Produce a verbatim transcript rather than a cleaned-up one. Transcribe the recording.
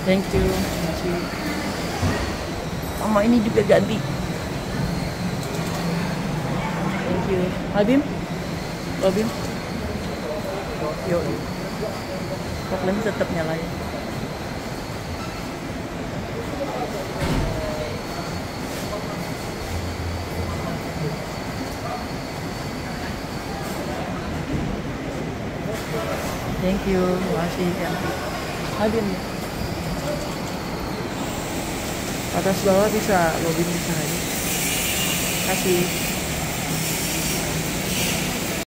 Thank you. Masih. Mama ini juga ganti. Thank you. Habim? Habim? Yo. Pokoknya tetap nyalain. Thank you. Masih ganti. Habim. Atas bawah bisa, lobby bisa aja. Kasih.